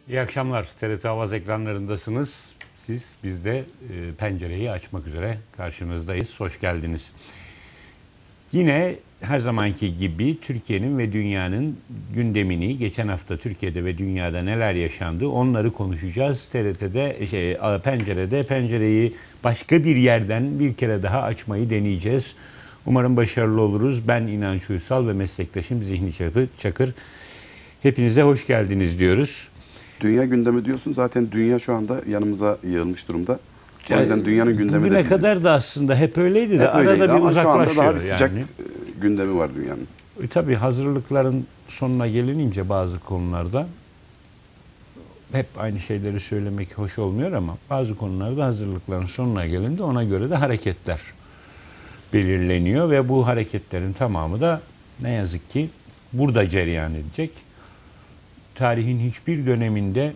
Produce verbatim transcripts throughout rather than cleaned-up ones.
İyi akşamlar. T R T Avaz ekranlarındasınız. Siz, biz de e, pencereyi açmak üzere karşınızdayız. Hoş geldiniz. Yine her zamanki gibi Türkiye'nin ve dünyanın gündemini, geçen hafta Türkiye'de ve dünyada neler yaşandı onları konuşacağız. T R T'de, şey, pencerede, pencereyi başka bir yerden bir kere daha açmayı deneyeceğiz. Umarım başarılı oluruz. Ben İnanç Uysal ve meslektaşım Zihni Çakır. Hepinize hoş geldiniz diyoruz. Dünya gündemi diyorsun. Zaten dünya şu anda yanımıza yığılmış durumda. O yüzden dünyanın gündemi de bugüne biziz. kadar da aslında hep öyleydi de hep öyleydi arada bir ama uzaklaşıyor. şu anda daha bir sıcak yani. gündemi var dünyanın. E, tabii hazırlıkların sonuna gelinince bazı konularda hep aynı şeyleri söylemek hoş olmuyor ama bazı konularda hazırlıkların sonuna gelince ona göre de hareketler belirleniyor ve bu hareketlerin tamamı da ne yazık ki burada cereyan edecek. Tarihin hiçbir döneminde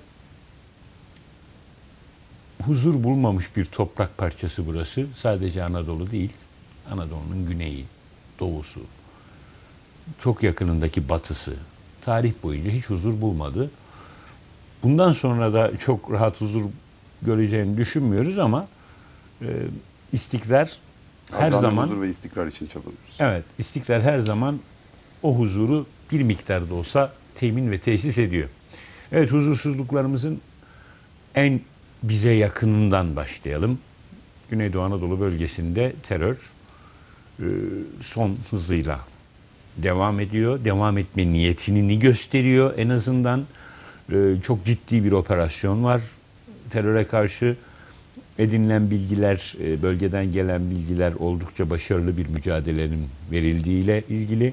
huzur bulmamış bir toprak parçası burası. Sadece Anadolu değil, Anadolu'nun güneyi, doğusu, çok yakınındaki batısı. Tarih boyunca hiç huzur bulmadı. Bundan sonra da çok rahat huzur göreceğini düşünmüyoruz ama e, istikrar her Azami zaman... huzur ve istikrar için çabalıyoruz. Evet, istikrar her zaman o huzuru bir miktarda olsa temin ve tesis ediyor. Evet, huzursuzluklarımızın en bize yakınından başlayalım. Güneydoğu Anadolu bölgesinde terör son hızıyla devam ediyor. Devam etme niyetini gösteriyor. En azından çok ciddi bir operasyon var. Teröre karşı edinilen bilgiler, bölgeden gelen bilgiler oldukça başarılı bir mücadelenin verildiğiyle ilgili.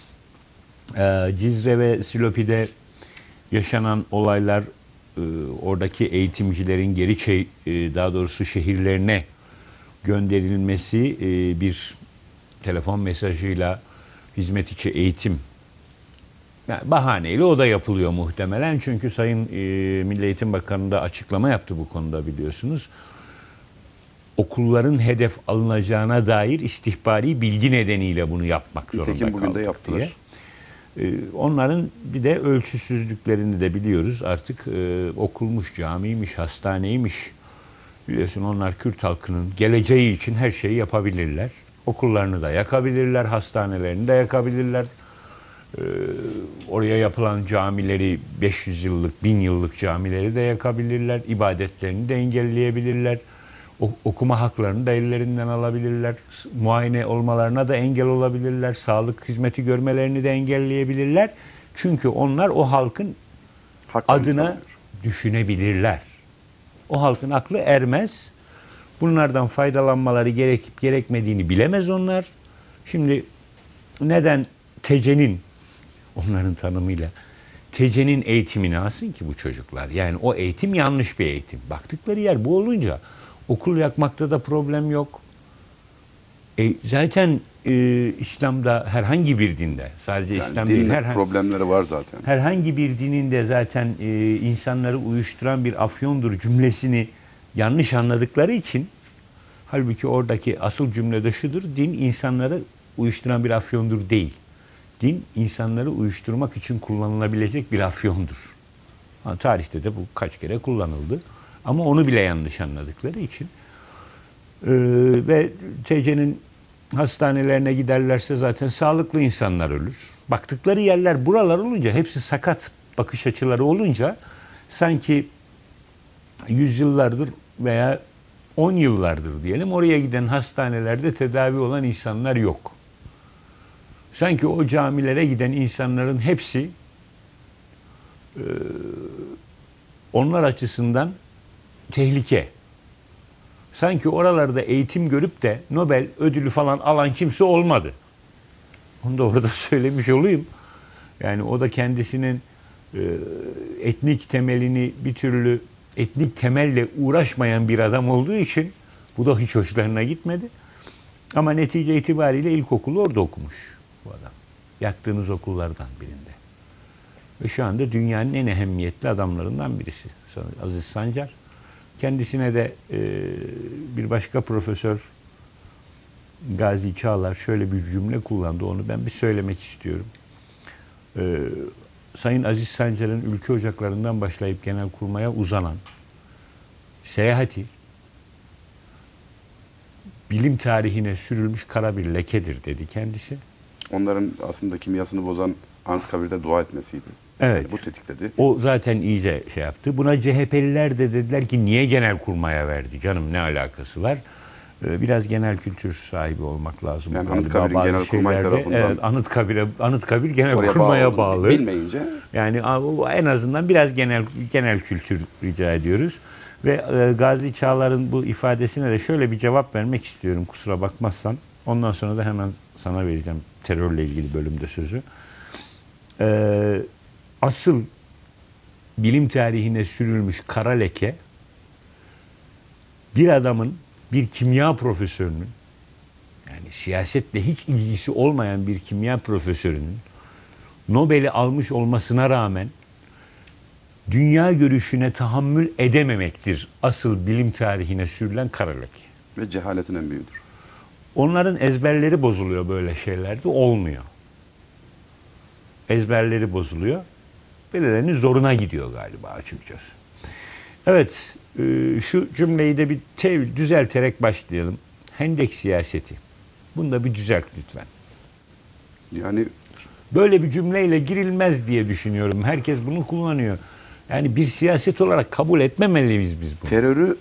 Cizre ve Silopi'de yaşanan olaylar, oradaki eğitimcilerin geri daha doğrusu şehirlerine gönderilmesi bir telefon mesajıyla hizmet içi eğitim yani bahaneyle o da yapılıyor muhtemelen. Çünkü Sayın Milli Eğitim Bakanı da açıklama yaptı bu konuda biliyorsunuz. Okulların hedef alınacağına dair istihbari bilgi nedeniyle bunu yapmak zorunda kaldık. Nitekim bugün de yaptılar. Diye. Onların bir de ölçüsüzlüklerini de biliyoruz. Artık e, okulmuş, camiymiş, hastaneymiş. Biliyorsun onlar Kürt halkının geleceği için her şeyi yapabilirler. Okullarını da yakabilirler, hastanelerini de yakabilirler. E, oraya yapılan camileri, beş yüz yıllık, bin yıllık camileri de yakabilirler. İbadetlerini de engelleyebilirler. O, okuma haklarını da ellerinden alabilirler. Muayene olmalarına da engel olabilirler. Sağlık hizmeti görmelerini de engelleyebilirler. Çünkü onlar o halkın Haklarını adına savunuyor. düşünebilirler. O halkın aklı ermez. Bunlardan faydalanmaları gerekip gerekmediğini bilemez onlar. Şimdi neden T C'nin, onların tanımıyla, T C'nin eğitimini alsın ki bu çocuklar? Yani o eğitim yanlış bir eğitim. Baktıkları yer bu olunca okul yakmakta da problem yok. E, zaten e, İslam'da herhangi bir dinde, sadece Yani İslam değil, dinin herhangi, problemleri var zaten. herhangi bir dinin de zaten e, insanları uyuşturan bir afyondur cümlesini yanlış anladıkları için, halbuki oradaki asıl cümle de şudur: din insanları uyuşturan bir afyondur değil. Din insanları uyuşturmak için kullanılabilecek bir afyondur. Ha, tarihte de bu kaç kere kullanıldı. Ama onu bile yanlış anladıkları için ee, ve T C'nin hastanelerine giderlerse zaten sağlıklı insanlar ölür. Baktıkları yerler buralar olunca, hepsi sakat bakış açıları olunca sanki yüzyıllardır veya on yıllardır diyelim oraya giden hastanelerde tedavi olan insanlar yok. Sanki o camilere giden insanların hepsi e, onlar açısından tehlike. Sanki oralarda eğitim görüp de Nobel ödülü falan alan kimse olmadı. Onu da orada söylemiş olayım. Yani o da kendisinin e, etnik temelini bir türlü etnik temelle uğraşmayan bir adam olduğu için bu da hiç hoşlarına gitmedi. Ama netice itibariyle ilkokulu orada okumuş bu adam. Yaktığınız okullardan birinde. Ve şu anda dünyanın en ehemmiyetli adamlarından birisi Aziz Sancar. Kendisine de e, bir başka profesör Gazi Çağlar şöyle bir cümle kullandı. Onu ben bir söylemek istiyorum. E, Sayın Aziz Sancar'ın ülke ocaklarından başlayıp Genelkurmay'a uzanan seyahati bilim tarihine sürülmüş kara bir lekedir dedi kendisi. Onların aslında kimyasını bozan Anıtkabir'de dua etmesiydi. Evet. Yani bu tetikledi. O zaten iyice şey yaptı. Buna C H P'liler de dediler ki niye Genelkurmay'a verdi? Canım ne alakası var? Ee, Biraz genel kültür sahibi olmak lazım. Yani galiba. Anıtkabir'in Bazı Genelkurmay şeylerde, tarafından evet, Anıtkabir'e Anıtkabir Oraya Genelkurmay'a bağlı olduğunu bağlı. bilmeyince Yani a- en azından biraz genel genel kültür rica ediyoruz. Ve e, Gazi Çağlar'ın bu ifadesine de şöyle bir cevap vermek istiyorum kusura bakmazsan. Ondan sonra da hemen sana vereceğim terörle ilgili bölümde sözü. Ee, asıl bilim tarihine sürülmüş kara leke bir adamın, bir kimya profesörünün, yani siyasetle hiç ilgisi olmayan bir kimya profesörünün Nobel'i almış olmasına rağmen dünya görüşüne tahammül edememektir asıl bilim tarihine sürülen kara leke. ve cehaletin en büyüğüdür. Onların ezberleri bozuluyor böyle şeylerde, olmuyor. Ezberleri bozuluyor. Birilerinin zoruna gidiyor galiba açıkçası. Evet, e, şu cümleyi de bir tev düzelterek başlayalım. Hendek siyaseti. Bunu da bir düzelt lütfen. Yani Böyle bir cümleyle girilmez diye düşünüyorum. Herkes bunu kullanıyor. Yani bir siyaset olarak kabul etmemeliyiz biz bunu. terörü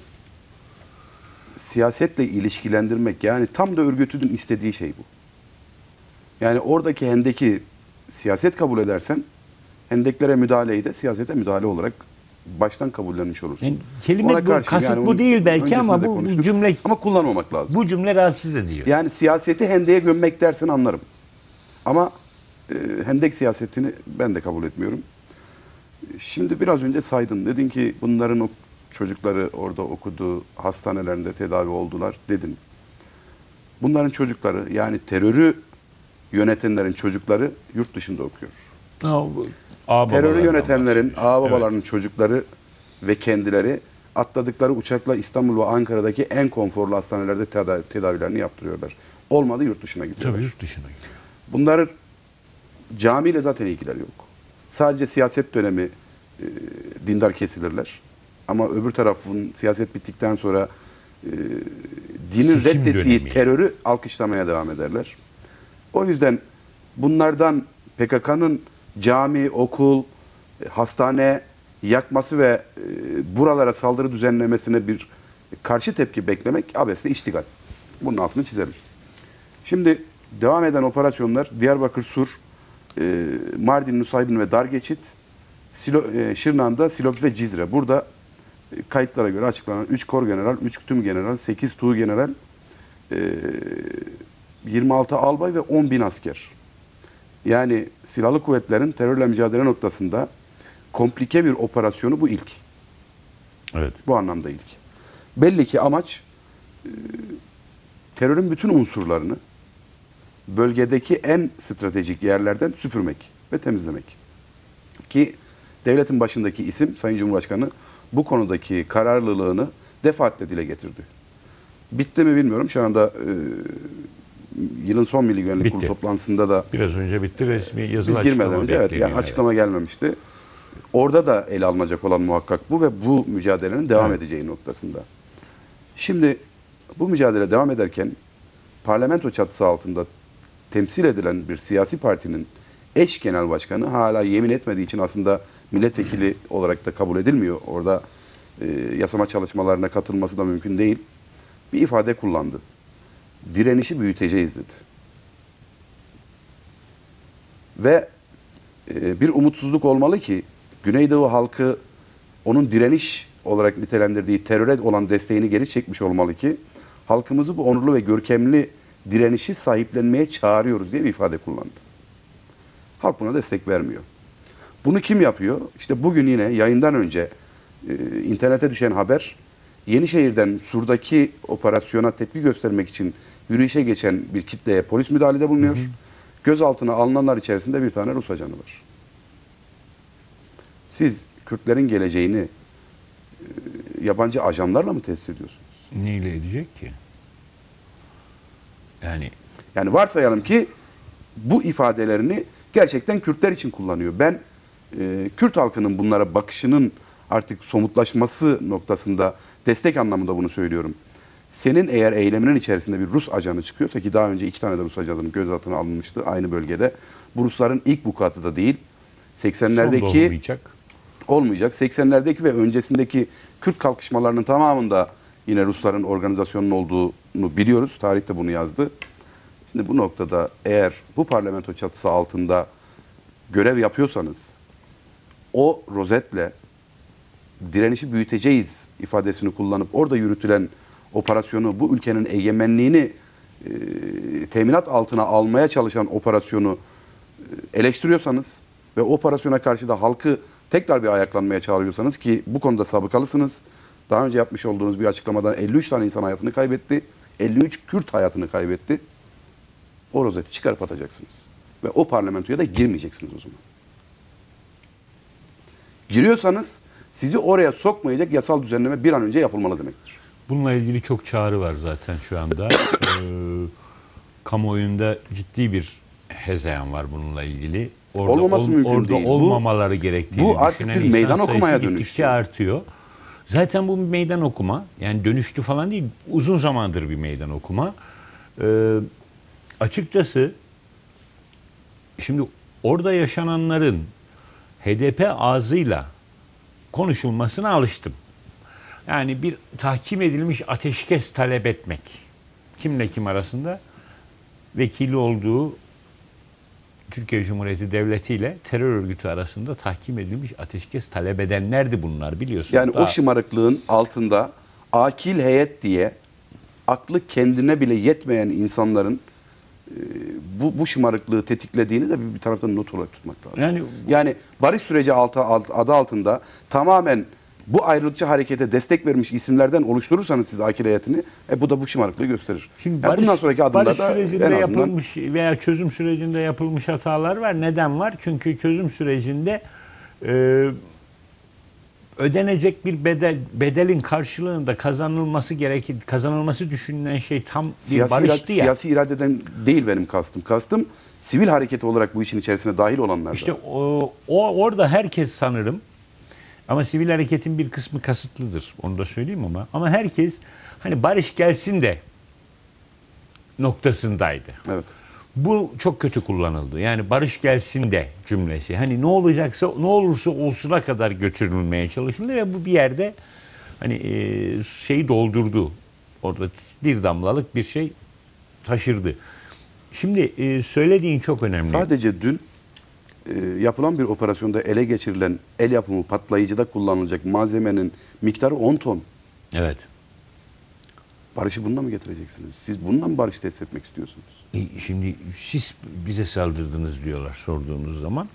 siyasetle ilişkilendirmek, yani tam da örgütün istediği şey bu. Yani oradaki hendeki siyaset kabul edersen hendeklere müdahaleyi de siyasete müdahale olarak baştan kabullenmiş olursun. Yani kelime Ona bu, karşı kasıt yani bu onun değil belki öncesinde ama de bu, bu konuştuk. cümle Ama kullanmamak lazım. bu cümle rahatsız ediyor. Yani siyaseti hendeye gömmek dersin anlarım. Ama e, hendek siyasetini ben de kabul etmiyorum. Şimdi biraz önce saydın. Dedin ki bunların o çocukları orada okudu, hastanelerinde tedavi oldular dedin. Bunların çocukları, yani terörü yönetenlerin çocukları yurt dışında okuyor. Ağababalardan Terörü yönetenlerin, bahsediyoruz. ağababalarının çocukları ve kendileri atladıkları uçakla İstanbul ve Ankara'daki en konforlu hastanelerde teda- tedavilerini yaptırıyorlar. Olmadı yurt dışına Evet, gidiyorlar. tabii yurt dışına gidiyor. Bunların camiyle zaten ilgileri yok. Sadece siyaset dönemi e, dindar kesilirler. Ama öbür tarafın siyaset bittikten sonra e, dinin Seçim reddettiği dönemi. terörü alkışlamaya devam ederler. O yüzden bunlardan P K K'nın cami, okul, e, hastane yakması ve e, buralara saldırı düzenlemesine bir karşı tepki beklemek abesle iştigal. Bunun altını çizelim. Şimdi devam eden operasyonlar Diyarbakır Sur, e, Mardin, Nusaybin ve Dargeçit, Silo, e, Şırnak'ta Silop ve Cizre. Burada e, kayıtlara göre açıklanan üç kor general, üç tüm general, sekiz tuğ general, e, yirmi altı albay ve on bin asker. Yani silahlı kuvvetlerin terörle mücadele noktasında komplike bir operasyonu bu ilk. Evet. Bu anlamda ilk. Belli ki amaç e, terörün bütün unsurlarını bölgedeki en stratejik yerlerden süpürmek ve temizlemek. Ki devletin başındaki isim Sayın Cumhurbaşkanı bu konudaki kararlılığını defaatle dile getirdi. Bitti mi bilmiyorum. Şu anda e, yılın son Milli Güvenlik Bitti. Kurulu toplantısında da Biraz önce bitti, resmi yazılı biz girmeden açıklama önce evet, bekleniyor. yani açıklama gelmemişti. Orada da ele alınacak olan muhakkak bu ve bu mücadelenin devam Evet. edeceği noktasında. Şimdi bu mücadele devam ederken parlamento çatısı altında temsil edilen bir siyasi partinin eş genel başkanı hala yemin etmediği için aslında milletvekili olarak da kabul edilmiyor. Orada e, yasama çalışmalarına katılması da mümkün değil. Bir ifade kullandı. Direnişi büyüteceğiz dedi. Ve e, bir umutsuzluk olmalı ki Güneydoğu halkı onun direniş olarak nitelendirdiği teröre olan desteğini geri çekmiş olmalı ki halkımızı bu onurlu ve görkemli direnişi sahiplenmeye çağırıyoruz diye bir ifade kullandı. Halk buna destek vermiyor. Bunu kim yapıyor? İşte bugün yine yayından önce e, internete düşen haber, Yenişehir'den Sur'daki operasyona tepki göstermek için yürüyüşe geçen bir kitleye polis müdahalede bulunuyor. Hı hı. Gözaltına alınanlar içerisinde bir tane Rus ajanı var. Siz Kürtlerin geleceğini e, yabancı ajanlarla mı tesis ediyorsunuz? Neyle edecek ki? Yani Yani varsayalım ki bu ifadelerini gerçekten Kürtler için kullanıyor. Ben e, Kürt halkının bunlara bakışının artık somutlaşması noktasında destek anlamında bunu söylüyorum. Senin eğer eyleminin içerisinde bir Rus ajanı çıkıyorsa, ki daha önce iki tane de Rus ajanının gözaltına alınmıştı aynı bölgede. Bu Rusların ilk vukuatı da değil. seksenlerdeki Son da olmayacak. olmayacak. seksenlerdeki ve öncesindeki Kürt kalkışmalarının tamamında yine Rusların organizasyonunun olduğunu biliyoruz. Tarih de bunu yazdı. Şimdi bu noktada eğer bu parlamento çatısı altında görev yapıyorsanız, o rozetle direnişi büyüteceğiz ifadesini kullanıp orada yürütülen operasyonu, bu ülkenin egemenliğini e, teminat altına almaya çalışan operasyonu e, eleştiriyorsanız ve o operasyona karşı da halkı tekrar bir ayaklanmaya çağırıyorsanız, ki bu konuda sabıkalısınız. Daha önce yapmış olduğunuz bir açıklamadan elli üç tane insan hayatını kaybetti. elli üç Kürt hayatını kaybetti. O rozeti çıkarıp atacaksınız. Ve o parlamentoya da girmeyeceksiniz o zaman. Giriyorsanız sizi oraya sokmayacak yasal düzenleme bir an önce yapılmalı demektir. Bununla ilgili çok çağrı var zaten şu anda. ee, kamuoyunda ciddi bir hezeyan var bununla ilgili. Orada, Olmaması ol, mümkün orada değil. olmamaları bu, gerektiğini bu artık düşünen bir insan meydan sayısı okumaya gittikçe dönüştü. artıyor. Zaten bu bir meydan okuma. Yani dönüştü falan değil. Uzun zamandır bir meydan okuma. Ee, açıkçası şimdi orada yaşananların H D P ağzıyla konuşulmasına alıştım. Yani bir tahkim edilmiş ateşkes talep etmek. Kimle kim arasında? Vekili olduğu Türkiye Cumhuriyeti Devleti ile terör örgütü arasında tahkim edilmiş ateşkes talep edenlerdi bunlar, biliyorsun. Yani Daha... o şımarıklığın altında akil heyet diye aklı kendine bile yetmeyen insanların e, bu, bu şımarıklığı tetiklediğini de bir, bir taraftan not olarak tutmak lazım. Yani, yani barış süreci altı, alt, adı altında tamamen bu ayrılıkçı harekete destek vermiş isimlerden oluşturursanız siz akil heyetini, e, bu da bu şımarıklığı gösterir. Şimdi yani barış, bundan sonraki barış adımlarda sürecinde en azından yapılmış veya çözüm sürecinde yapılmış hatalar var. Neden var? Çünkü çözüm sürecinde e, ödenecek bir bedel, bedelin karşılığında kazanılması gerekir, kazanılması düşünülen şey tam bir siyasi barıştı irade, ya. Siyasi iradeden değil benim kastım. Kastım sivil hareket olarak bu işin içerisine dahil olanlar. İşte o, o orada herkes sanırım, ama sivil hareketin bir kısmı kasıtlıdır. Onu da söyleyeyim ama. Ama herkes hani barış gelsin de noktasındaydı. Evet. Bu çok kötü kullanıldı. Yani barış gelsin de cümlesi. Hani ne olacaksa, ne olursa olsuna kadar götürülmeye çalışıldı ve bu bir yerde hani e, şeyi doldurdu. Orada bir damlalık bir şey taşırdı. Şimdi e, söylediğin çok önemli. Sadece dün e, yapılan bir operasyonda ele geçirilen el yapımı patlayıcıda kullanılacak malzemenin miktarı on ton. Evet. Barışı bununla mı getireceksiniz? Siz bununla mı barış tesis etmek istiyorsunuz? E, şimdi siz bize saldırdınız diyorlar sorduğunuz zaman.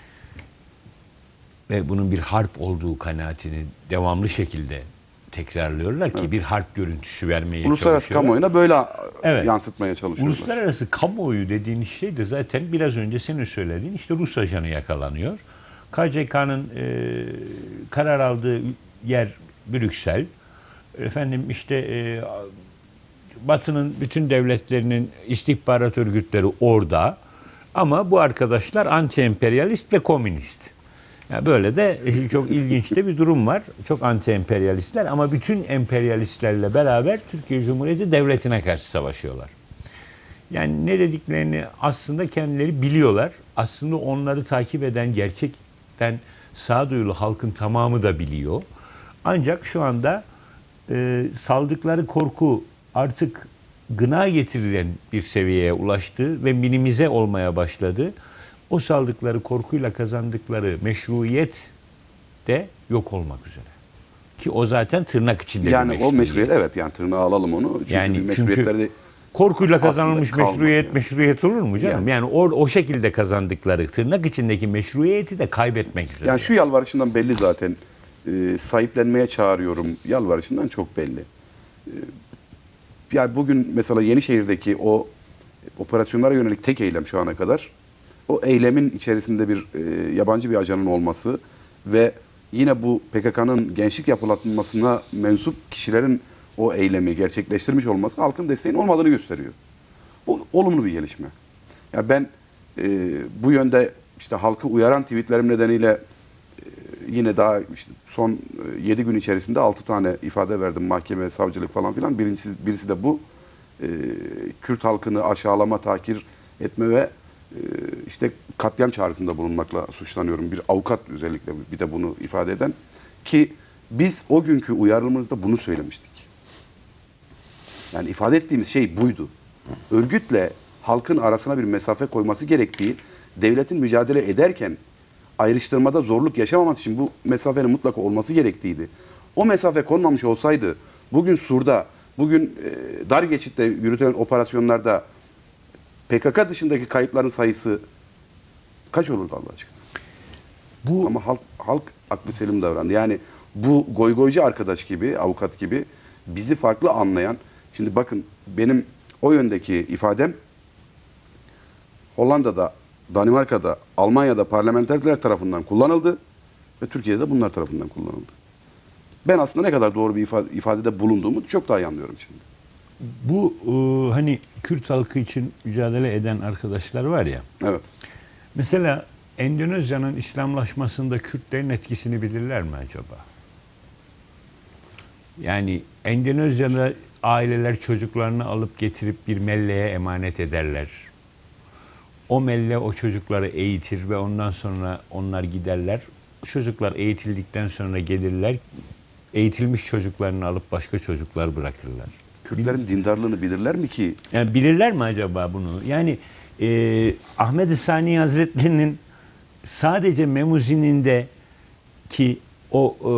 Ve bunun bir harp olduğu kanaatini devamlı şekilde tekrarlıyorlar ki evet. bir harp görüntüsü vermeye Uluslararası çalışıyorlar. kamuoyuna böyle evet. yansıtmaya çalışıyorlar. Uluslararası kamuoyu dediğiniz şey de zaten biraz önce senin söylediğin işte Rus ajanı yakalanıyor. K C K'nın e, karar aldığı yer Brüksel. Efendim işte e, Batı'nın bütün devletlerinin istihbarat örgütleri orada. Ama bu arkadaşlar anti-emperyalist ve komünist. Yani böyle de çok ilginç de bir durum var. Çok anti-emperyalistler ama bütün emperyalistlerle beraber Türkiye Cumhuriyeti Devleti'ne karşı savaşıyorlar. Yani ne dediklerini aslında kendileri biliyorlar. Aslında onları takip eden gerçekten sağduyulu halkın tamamı da biliyor. Ancak şu anda e, saldıkları korku artık gına getirilen bir seviyeye ulaştı ve minimize olmaya başladı. O saldıkları korkuyla kazandıkları meşruiyet de yok olmak üzere. Ki o zaten tırnak içinde yani bir meşruiyet. Yani o meşruiyet, evet, yani tırnağa alalım onu. Çünkü yani meşruiyetleri korkuyla kazanılmış meşruiyet yani. meşruiyet olur mu canım? Yani, yani o, o şekilde kazandıkları tırnak içindeki meşruiyeti de kaybetmek üzere. Yani şu yalvarışından belli zaten. E, sahiplenmeye çağırıyorum yalvarışından çok belli. E, yani bugün mesela Yenişehir'deki o operasyonlara yönelik tek eylem şu ana kadar, o eylemin içerisinde bir e, yabancı bir ajanın olması ve yine bu P K K'nın gençlik yapılanmasına mensup kişilerin o eylemi gerçekleştirmiş olması halkın desteğinin olmadığını gösteriyor. Bu olumlu bir gelişme. Yani ben e, bu yönde işte halkı uyaran tweetlerim nedeniyle e, yine daha işte son yedi gün içerisinde altı tane ifade verdim mahkeme, savcılık falan filan. Birincisi, birisi de bu. E, Kürt halkını aşağılama, tahkir etme ve e, işte katliam çağrısında bulunmakla suçlanıyorum. Bir avukat özellikle bir de bunu ifade eden. Ki biz o günkü uyarımızda bunu söylemiştik. Yani ifade ettiğimiz şey buydu. Örgütle halkın arasına bir mesafe koyması gerektiği, devletin mücadele ederken ayrıştırmada zorluk yaşamaması için bu mesafenin mutlaka olması gerektiğiydi. O mesafe konmamış olsaydı bugün Sur'da, bugün e, dar geçitte yürütülen operasyonlarda P K K dışındaki kayıpların sayısı kaç olurdu Allah aşkına? Bu, Ama halk, halk aklı selim davrandı. Yani bu goygoycu arkadaş gibi, avukat gibi bizi farklı anlayan, şimdi bakın benim o yöndeki ifadem Hollanda'da, Danimarka'da, Almanya'da parlamenterler tarafından kullanıldı ve Türkiye'de de bunlar tarafından kullanıldı. Ben aslında ne kadar doğru bir ifade, ifadede bulunduğumu çok daha iyi anlıyorum şimdi. Bu e, hani Kürt halkı için mücadele eden arkadaşlar var ya. Evet. Mesela Endonezya'nın İslamlaşmasında Kürtlerin etkisini bilirler mi acaba? Yani Endonezya'da aileler çocuklarını alıp getirip bir melleye emanet ederler. O melle o çocukları eğitir ve ondan sonra onlar giderler. Çocuklar eğitildikten sonra gelirler. Eğitilmiş çocuklarını alıp başka çocuklar bırakırlar. Kürtlerin Bil dindarlığını bilirler mi ki? Yani bilirler mi acaba bunu? Yani e, Ahmed-i Sani Hazretleri'nin sadece Memuzi'nin de ki o e,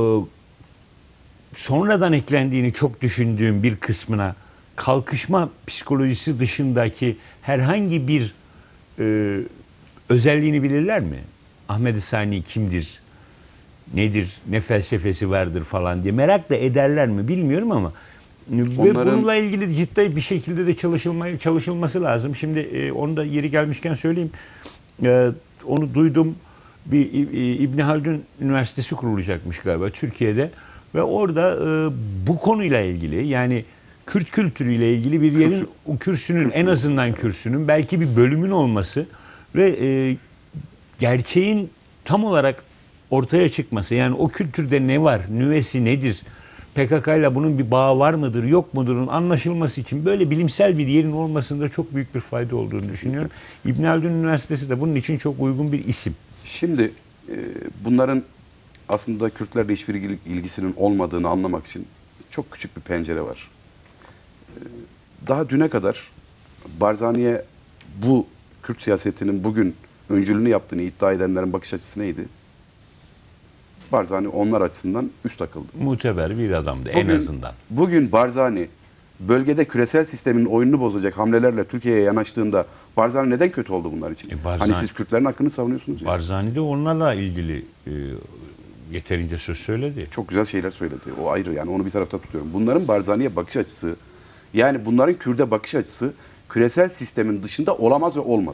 sonradan eklendiğini çok düşündüğüm bir kısmına kalkışma psikolojisi dışındaki herhangi bir e, özelliğini bilirler mi? Ahmed-i Sani kimdir? Nedir? Ne felsefesi vardır falan diye merak da ederler mi bilmiyorum ama Onların... ve bununla ilgili ciddi bir şekilde de çalışılmaya çalışılması lazım. Şimdi e, onu da yeri gelmişken söyleyeyim. E, onu duydum. Bir e, İbn Haldun Üniversitesi kurulacakmış galiba Türkiye'de ve orada e, bu konuyla ilgili yani Kürt kültürüyle ilgili bir yerin o kürsünün Kürsü. en azından kürsünün belki bir bölümün olması ve e, gerçeğin tam olarak ortaya çıkması. Yani o kültürde ne var, nüvesi nedir, P K K ile bunun bir bağı var mıdır, yok mudurun anlaşılması için böyle bilimsel bir yerin olmasında çok büyük bir fayda olduğunu düşünüyorum. İbn Haldun Üniversitesi de bunun için çok uygun bir isim. Şimdi e, bunların aslında Kürtlerle hiçbir ilgisinin olmadığını anlamak için çok küçük bir pencere var. E, daha düne kadar Barzani'ye bu Kürt siyasetinin bugün öncülünü yaptığını iddia edenlerin bakış açısı neydi? Barzani onlar açısından üst akıldı. Muteber bir adamdı bugün, en azından. Bugün Barzani bölgede küresel sistemin oyununu bozacak hamlelerle Türkiye'ye yanaştığında Barzani neden kötü oldu bunlar için? E Barzani, hani siz Kürtlerin hakkını savunuyorsunuz ya. Barzani de onlarla ilgili e, yeterince söz söyledi. Çok güzel şeyler söyledi. O ayrı yani onu bir tarafta tutuyorum. Bunların Barzani'ye bakış açısı yani bunların Kürt'e bakış açısı küresel sistemin dışında olamaz ve olmadı.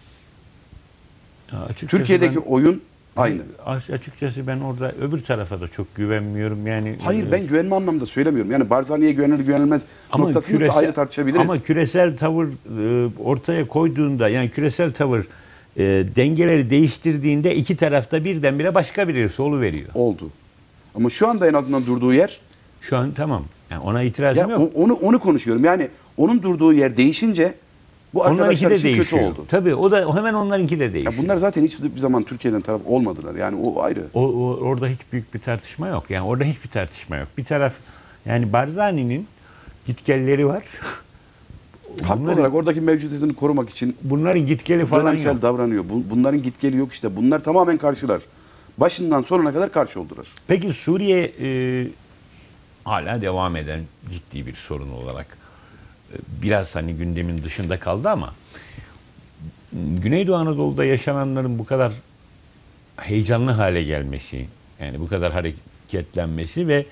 Ha, Türkiye'deki ben, oyun aynı. Açıkçası ben orada öbür tarafa da çok güvenmiyorum. Yani hayır ben güvenme anlamda söylemiyorum. Yani Barzani'ye güvenilir güvenilmez ama noktasını küresel, da ayrı tartışabiliriz. Ama küresel tavır e, ortaya koyduğunda yani küresel tavır e, dengeleri değiştirdiğinde iki tarafta birdenbire başka bir solu veriyor. Oldu. Ama şu anda en azından durduğu yer şu an tamam. Yani ona itirazım ya, yok. Onu onu konuşuyorum. Yani onun durduğu yer değişince bu arkadaşlar için değişiyor. Kötü oldu. Tabii o da hemen onlarınki de değişiyor. Ya bunlar zaten hiçbir zaman Türkiye'den taraf olmadılar. Yani o ayrı. O, o, orada hiç büyük bir tartışma yok. Yani orada hiçbir tartışma yok. Bir taraf yani Barzani'nin gitgelleri var. Haklı bunların, olarak oradaki mevcudiyetini korumak için bunların gitgeli falan dönemsel yok. davranıyor. Bunların gitgeli yok işte. Bunlar tamamen karşılar. Başından sonuna kadar karşı oldular. Peki Suriye e, hala devam eden ciddi bir sorun olarak e, biraz hani gündemin dışında kaldı ama Güneydoğu Anadolu'da yaşananların bu kadar heyecanlı hale gelmesi, yani bu kadar hareketlenmesi ve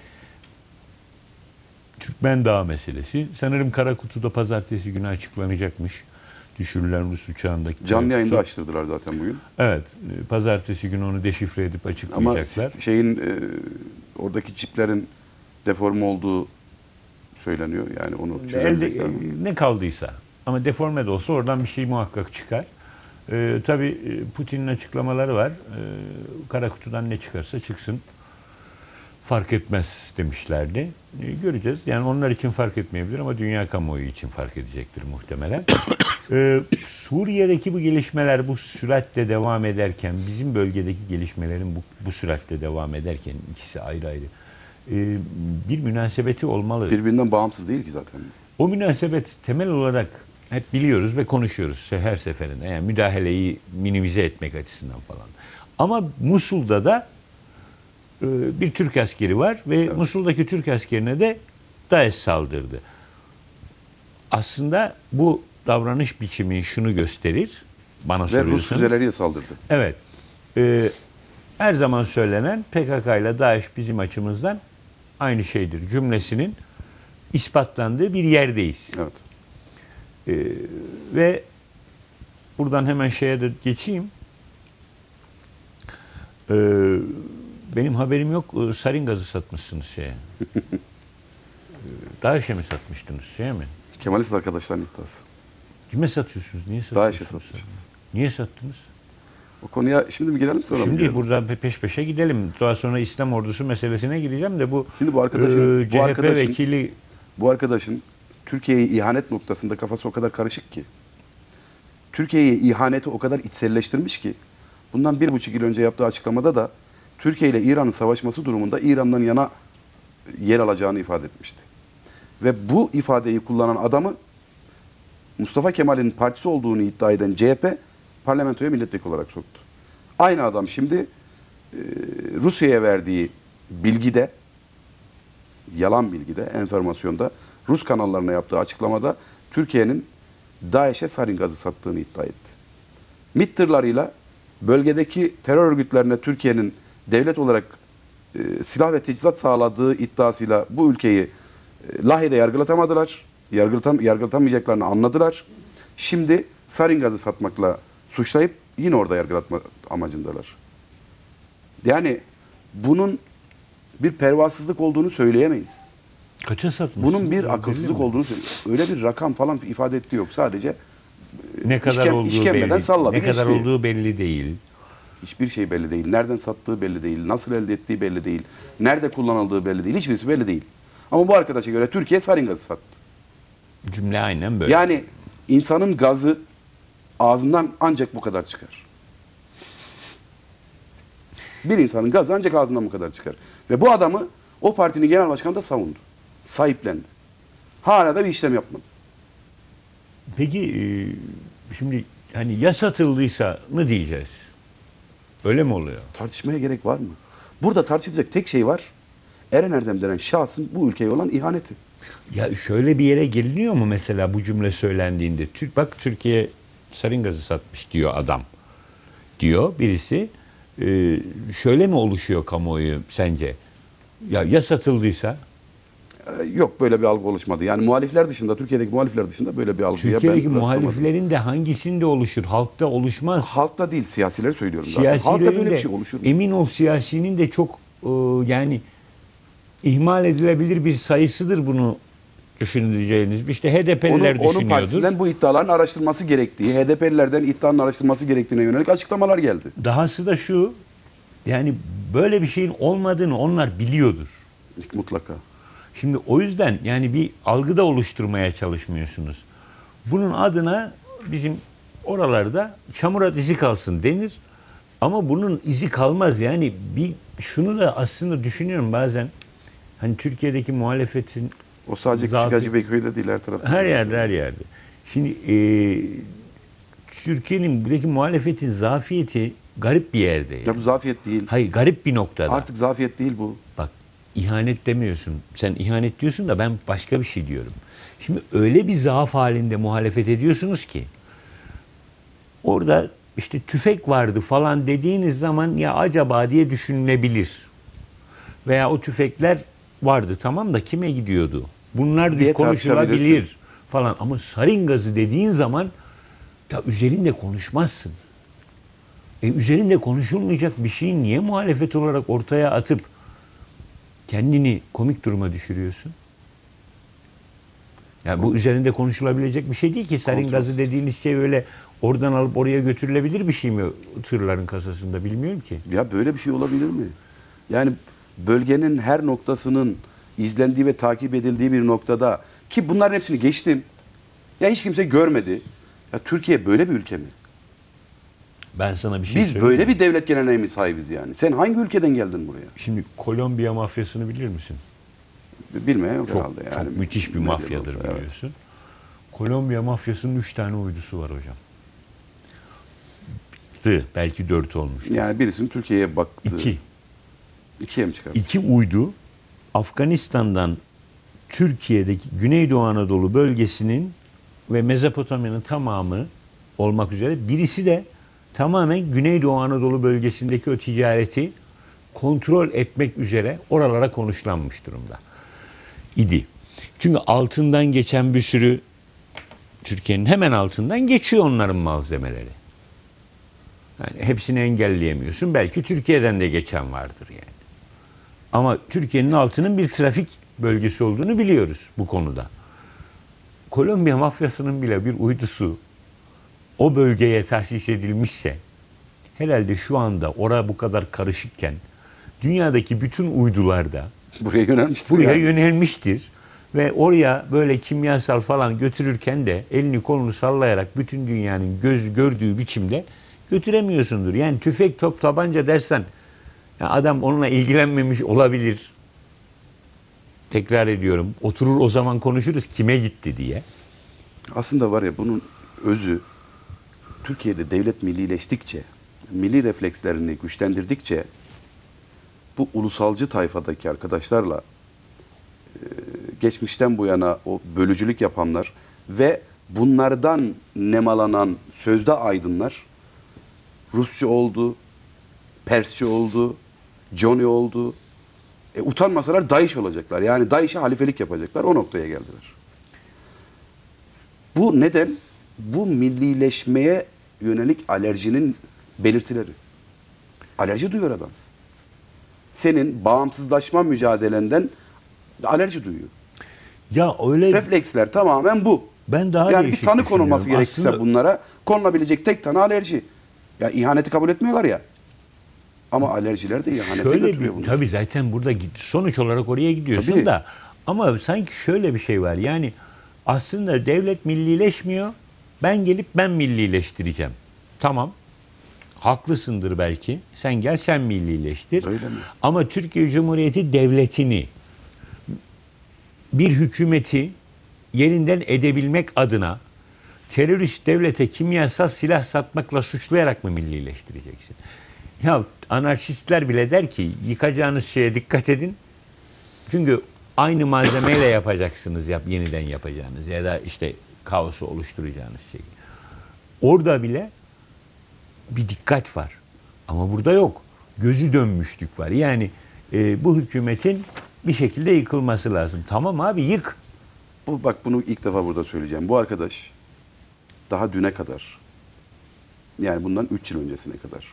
Türkmen Dağı meselesi sanırım Karakutu'da pazartesi günü açıklanacakmış. Düşürülen Rus uçağındaki. Canlı yayında açtırdılar zaten bugün. Evet. Pazartesi günü onu deşifre edip açıklayacaklar. Ama şeyin e, oradaki çiplerin deforme olduğu söyleniyor. Yani onu Elde, ne kaldıysa. Ama deforme de olsa oradan bir şey muhakkak çıkar. Ee, tabii e, Putin'in açıklamaları var. Ee, kara kutudan ne çıkarsa çıksın. Fark etmez demişlerdi. Ee, göreceğiz. Yani onlar için fark etmeyebilir ama dünya kamuoyu için fark edecektir muhtemelen. Ee, Suriye'deki bu gelişmeler bu süratle devam ederken, bizim bölgedeki gelişmelerin bu, bu süratle devam ederken, ikisi ayrı ayrı e, bir münasebeti olmalı. Birbirinden bağımsız değil ki zaten. O münasebet temel olarak hep biliyoruz ve konuşuyoruz her seferinde. Yani müdahaleyi minimize etmek açısından falan. Ama Musul'da da e, bir Türk askeri var ve Evet. Musul'daki Türk askerine de DAEŞ saldırdı. Aslında bu davranış biçimi şunu gösterir. Bana Ve Rus soruyorsanız. füzeleriyle saldırdı. Evet. E, her zaman söylenen P K K ile DAEŞ bizim açımızdan aynı şeydir cümlesinin ispatlandığı bir yerdeyiz. Evet. Ee, ve buradan hemen şeye de geçeyim. Ee, benim haberim yok. Ee, sarin gazı satmışsınız şeye. Ee, DAEŞ'e mi satmıştınız şeye mi? Kemalist arkadaşların iddiası. Kime satıyorsunuz? Niye DAEŞ'e satıyorsunuz? satmışız. Niye sattınız? O konuya şimdi mi girelim sonra mı Şimdi girelim? buradan peş peşe gidelim. Daha sonra İslam ordusu meselesine gireceğim de bu, Şimdi bu arkadaşın- e, bu C H P arkadaşın- vekili Bu arkadaşın Türkiye'ye ihanet noktasında kafası o kadar karışık ki. Türkiye'ye ihaneti o kadar içselleştirmiş ki. Bundan bir buçuk yıl önce yaptığı açıklamada da Türkiye ile İran'ın savaşması durumunda İran'dan yana yer alacağını ifade etmişti. Ve bu ifadeyi kullanan adamı Mustafa Kemal'in partisi olduğunu iddia eden C H P parlamentoya milletvekili olarak soktu. Aynı adam şimdi e, Rusya'ya verdiği bilgide, yalan bilgide, enformasyonda, Rus kanallarına yaptığı açıklamada Türkiye'nin DAEŞ'e sarin gazı sattığını iddia etti. MİT tırlarıyla bölgedeki terör örgütlerine Türkiye'nin devlet olarak e, silah ve teçhizat sağladığı iddiasıyla bu ülkeyi e, Lahey'de yargılatamadılar. Yargılatam yargılatamayacaklarını anladılar. Şimdi sarin gazı satmakla suçlayıp yine orada yargılatma amacındalar. Yani bunun bir pervasızlık olduğunu söyleyemeyiz. kaça satmışsınız? Bunun bir Belli akılsızlık mi? olduğunu söylüyor. Öyle bir rakam falan ifade ettiği yok. Sadece Ne kadar işkem- olduğu işkembeden belli. salladı Ne kadar geçti. olduğu belli değil. Hiçbir şey belli değil. Nereden sattığı belli değil. Nasıl elde ettiği belli değil. Nerede kullanıldığı belli değil. Hiçbirisi belli değil. Ama bu arkadaşa göre Türkiye sarin gazı sattı. Cümle aynen böyle. Yani insanın gazı ağzından ancak bu kadar çıkar. Bir insanın gazı ancak ağzından bu kadar çıkar. Ve bu adamı o partinin genel başkanı da savundu. Sahiplendi. Hala da bir işlem yapmadı. Peki e, şimdi hani ya satıldıysa ne diyeceğiz? Öyle mi oluyor? Tartışmaya gerek var mı? Burada tartışılacak tek şey var. Eren Erdem denen şahsın bu ülkeye olan ihaneti. Ya şöyle bir yere geliniyor mu mesela bu cümle söylendiğinde? Türk bak Türkiye sarin gazı satmış diyor adam. Diyor birisi. E, şöyle mi oluşuyor kamuoyu sence? Ya ya satıldıysa? Ee, Yok böyle bir algı oluşmadı. Yani muhalifler dışında, Türkiye'deki muhalifler dışında böyle bir algıya Türkiye'deki ben rastlamadım. muhaliflerin de hangisinde oluşur? Halkta oluşmaz. Halkta değil, siyasileri söylüyorum zaten. Halkta Siyasilerin böyle de bir şey oluşur mu? emin ol siyasinin de çok e, yani ihmal edilebilir bir sayısıdır bunu düşüneceğiniz. İşte H D P'liler Onun, onun düşünüyordur. partisinden bu iddiaların araştırılması gerektiği, H D P'lilerden iddianın araştırılması gerektiğine yönelik açıklamalar geldi. Dahası da şu, yani böyle bir şeyin olmadığını onlar biliyordur. Mutlaka. Şimdi o yüzden yani bir algıda oluşturmaya çalışmıyorsunuz. Bunun adına bizim oralarda çamura izi kalsın denir. Ama bunun izi kalmaz. Yani bir şunu da aslında düşünüyorum bazen. Hani Türkiye'deki muhalefetin O sadece Zaten- Küçük Hacıbeyköy'de değil, her tarafta. her yerde her yerde. Şimdi e, Türkiye'nin buradaki muhalefetin zafiyeti garip bir yerde. Ya bu zafiyet değil. Hayır garip bir noktada. Artık zafiyet değil bu. Bak ihanet demiyorsun. Sen ihanet diyorsun da ben başka bir şey diyorum. Şimdi öyle bir zaaf halinde muhalefet ediyorsunuz ki orada işte tüfek vardı falan dediğiniz zaman ya acaba diye düşünülebilir. Veya o tüfekler vardı tamam da kime gidiyordu? Bunlar Diye konuşulabilir tartışabilirsin. falan. Ama sarin gazı dediğin zaman ya üzerinde konuşmazsın. E, üzerinde konuşulmayacak bir şeyi niye muhalefet olarak ortaya atıp kendini komik duruma düşürüyorsun? Yani bu üzerinde konuşulabilecek bir şey değil ki. Sarin Kontrol. gazı dediğiniz şey öyle oradan alıp oraya götürülebilir bir şey mi tırların kasasında, bilmiyorum ki. Ya böyle bir şey olabilir mi? Yani bölgenin her noktasının izlendiği ve takip edildiği bir noktada, ki bunların hepsini geçtim. Ya hiç kimse görmedi. Ya Türkiye böyle bir ülke mi? Ben sana bir şey Biz söyleyeyim böyle mi? bir devlet geleneği mi sahibiz yani? Sen hangi ülkeden geldin buraya? Şimdi Kolombiya mafyasını bilir misin? Bilmeye yok Çok, herhalde yani. çok müthiş bir Medya mafyadır oldu, evet. biliyorsun. Kolombiya mafyasının üç tane uydusu var hocam. Dı, belki dört olmuştu. Yani birisinin Türkiye'ye baktı. İki. İkiye mi çıkardı? İki uydu Afganistan'dan Türkiye'deki Güneydoğu Anadolu bölgesinin ve Mezopotamya'nın tamamı olmak üzere, birisi de tamamen Güneydoğu Anadolu bölgesindeki o ticareti kontrol etmek üzere oralara konuşlanmış durumda idi. Çünkü altından geçen bir sürü, Türkiye'nin hemen altından geçiyor onların malzemeleri. Yani hepsini engelleyemiyorsun. Belki Türkiye'den de geçen vardır yani. Ama Türkiye'nin altının bir trafik bölgesi olduğunu biliyoruz bu konuda. Kolombiya mafyasının bile bir uydusu o bölgeye tahsis edilmişse, herhalde şu anda orada bu kadar karışıkken dünyadaki bütün uydular da Buraya yönelmiştir. buraya yani. yönelmiştir. Ve oraya böyle kimyasal falan götürürken de elini kolunu sallayarak bütün dünyanın göz gördüğü biçimde götüremiyorsundur. Yani tüfek, top, tabanca dersen ya adam onunla ilgilenmemiş olabilir. Tekrar ediyorum. Oturur o zaman konuşuruz kime gitti diye. Aslında var ya, bunun özü, Türkiye'de devlet millileştikçe, milli reflekslerini güçlendirdikçe bu ulusalcı tayfadaki arkadaşlarla e, geçmişten bu yana o bölücülük yapanlar ve bunlardan nemalanan sözde aydınlar Rusçu oldu, Persçi oldu, Johnny oldu. E, utanmasalar DAEŞ olacaklar. Yani DAEŞ'e halifelik yapacaklar. O noktaya geldiler. Bu neden? Bu millileşmeye yönelik alerjinin belirtileri. Alerji duyuyor adam. Senin bağımsızlaşma mücadelenden alerji duyuyor. Ya öyle Refleksler tamamen bu. ben daha Yani bir değişik tanı konulması düşünüyorum. gerekirse Aslında bunlara konulabilecek tek tanı alerji. Ya ihaneti kabul etmiyorlar ya. Ama alerjiler de ihanete şöyle götürüyor bir, bunu. tabii zaten burada git- sonuç olarak oraya gidiyorsun Tabii. da, ama sanki şöyle bir şey var. Yani aslında devlet millileşmiyor. Ben gelip ben millileştireceğim. Tamam. Haklısındır belki. Sen gel sen millileştir. Öyle mi? Ama Türkiye Cumhuriyeti devletini, bir hükümeti yerinden edebilmek adına terörist devlete kimyasal silah satmakla suçlayarak mı millileştireceksin? Ya anarşistler bile der ki yıkacağınız şeye dikkat edin. Çünkü aynı malzemeyle yapacaksınız, yap, yeniden yapacağınız ya da işte kaosu oluşturacağınız şeyi. Orada bile bir dikkat var. Ama burada yok. Gözü dönmüşlük var. Yani e, bu hükümetin bir şekilde yıkılması lazım. Tamam abi, yık. Bu, bak bunu ilk defa burada söyleyeceğim. Bu arkadaş daha düne kadar, yani bundan üç yıl öncesine kadar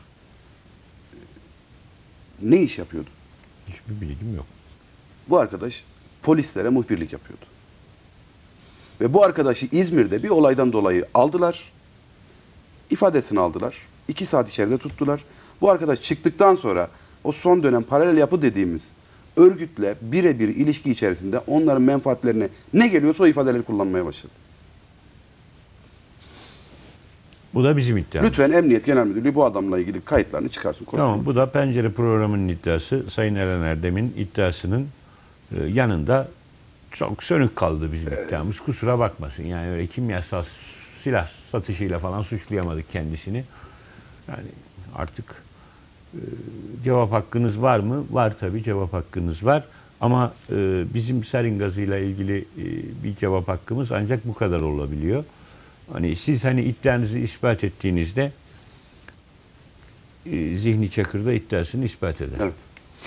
ne iş yapıyordu? Hiçbir bilgim yok. Bu arkadaş polislere muhbirlik yapıyordu. Ve bu arkadaşı İzmir'de bir olaydan dolayı aldılar. İfadesini aldılar. İki saat içeride tuttular. Bu arkadaş çıktıktan sonra o son dönem paralel yapı dediğimiz örgütle birebir ilişki içerisinde onların menfaatlerine ne geliyorsa o ifadeleri kullanmaya başladı. Bu da bizim iddiamız. Lütfen Emniyet Genel Müdürlüğü bu adamla ilgili kayıtlarını çıkarsın. konuşalım. Tamam, bu da Pencere programının iddiası. Sayın Eren Erdem'in iddiasının e, yanında çok sönük kaldı bizim iddiamız. Kusura bakmasın. Yani öyle kimyasal silah satışıyla falan suçlayamadık kendisini. Yani artık e, cevap hakkınız var mı? Var tabii, cevap hakkınız var. Ama e, bizim sarin gazıyla ilgili e, bir cevap hakkımız ancak bu kadar olabiliyor. Hani siz hani iddianızı ispat ettiğinizde e, Zihni Çakır da iddiasını ispat eder. Evet.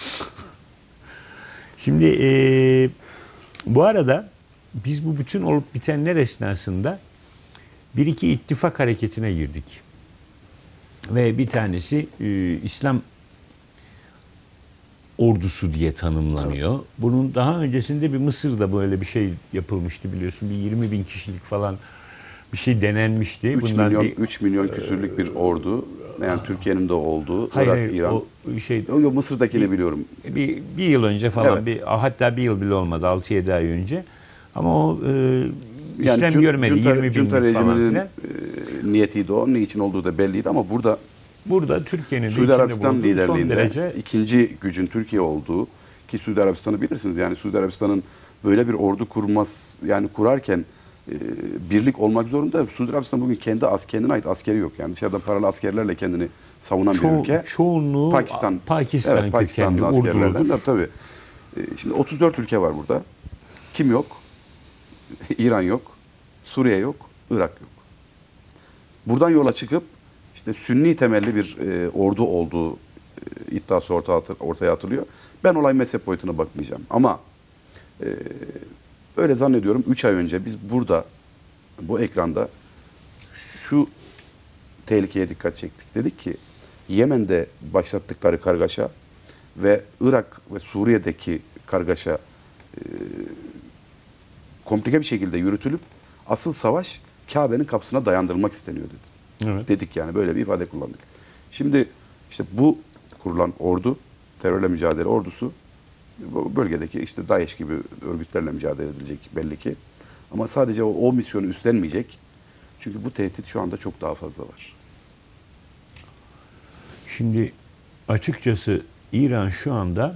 Şimdi e, bu arada biz bu bütün olup bitenler esnasında bir iki ittifak hareketine girdik. Ve bir tanesi e, İslam ordusu diye tanımlanıyor. Evet. Bunun daha öncesinde bir Mısır'da böyle bir şey yapılmıştı biliyorsun. Bir yirmi bin kişilik falan bir şey denenmişti. üç Bundan milyon, bir, üç milyon küsürlük bir ordu. Yani Türkiye'nin de olduğu. Hayır, Irak, hayır, İran. o şey, o, Mısır'dakini bir, biliyorum. Bir, bir yıl önce falan, Evet. bir, hatta bir yıl bile olmadı, altı yedi ay önce. Ama o e, yani işlem cun, görmedi, junta, yirmi binlik falan rejiminin filan. E, niyetiydi o. Niçin olduğu da belliydi ama burada Burada Türkiye'nin de Suudi içinde Arabistan bulunduğu son liderliğinde derece ikinci gücün Türkiye olduğu, ki Suudi Arabistan'ı bilirsiniz. Yani Suudi Arabistan'ın böyle bir ordu kurmaz, yani kurarken e, birlik olmak zorunda. Suudi Arabistan bugün kendi as, kendine ait askeri yok. Yani dışarıdan paralı askerlerle kendini savunan Ço- bir ülke. çoğunluğu Pakistan. Pakistan Evet, Pakistanlı kökenli askerlerden. orduludur. Tabii, tabii. E, şimdi otuz dört ülke var burada. Kim yok? İran yok. Suriye yok. Irak yok. Buradan yola çıkıp işte Sünni temelli bir e, ordu olduğu e, iddiası ortaya, ortaya atılıyor. Ben olay mezhep boyutuna bakmayacağım. Ama e, öyle zannediyorum üç ay önce biz burada bu ekranda şu tehlikeye dikkat çektik. Dedik ki Yemen'de başlattıkları kargaşa ve Irak ve Suriye'deki kargaşa e, komplike bir şekilde yürütülüp asıl savaş Kabe'nin kapısına dayandırılmak isteniyor dedi. Evet. Dedik yani, böyle bir ifade kullandık. Şimdi işte bu kurulan ordu, terörle mücadele ordusu, bu bölgedeki işte DAEŞ gibi örgütlerle mücadele edilecek belli ki. Ama sadece o, o misyonu üstlenmeyecek. Çünkü bu tehdit şu anda çok daha fazla var. Şimdi açıkçası İran şu anda